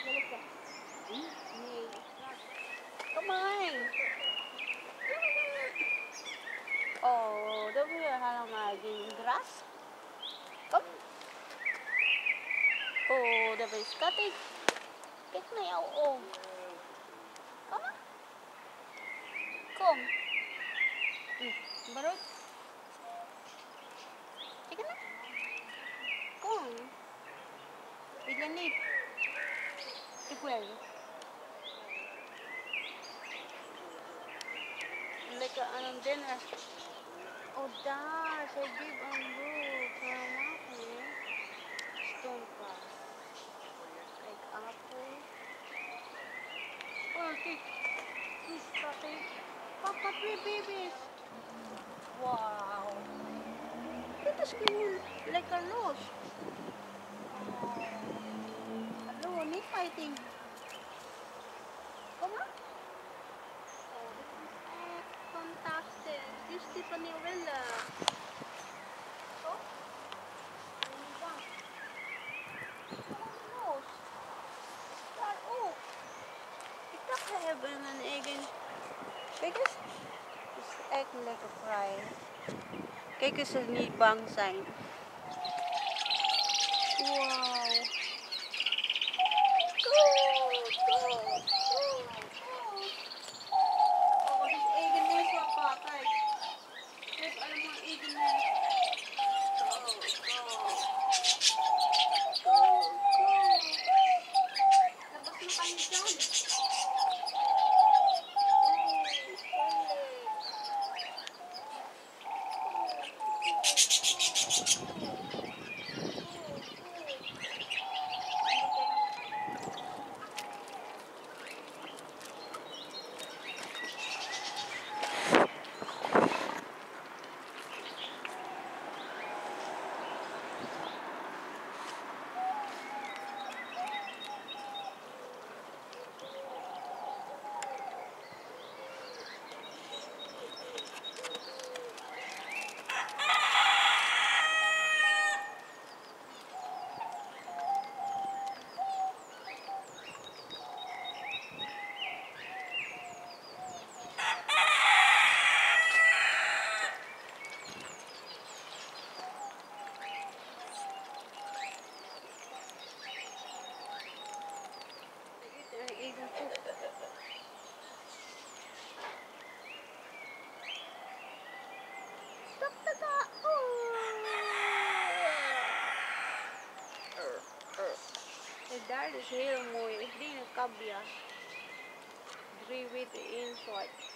Nee. Kom maar heen. Oh, dan wil je helemaal geen gras. Kom. Oh, daar is Katty. Kijk naar jou om. Kom maar. Kom. Brood. Kijk naar. Kom. Wil je niet? Ik wil. Lekker aan het dinner. Oh, daar. Zij geeft een boek. Waarom maak je? Stompa. Kijk, appel. Oh, kijk. Die schattig. Papa, twee baby's. Wauw. Dit is gewoon lekker los. Oh. Hallo, niet fighting. Kom maar. Oh, dit is echt fantastisch. Dit is Tiffany Willa. Toch? Ben je niet bang? Kom los. Daar ook. Ik dacht, we hebben een eigen. Kijk eens. Het is echt lekker vrij. Kijk eens, ze niet bang zijn. Wauw. Oh, dit is eigen neus, papa. Kijk. Dit is allemaal eigen neus. Dat was nog aan je kant. Daar is heel mooi. 3 een kabjas. 3 witte, 1 zwart.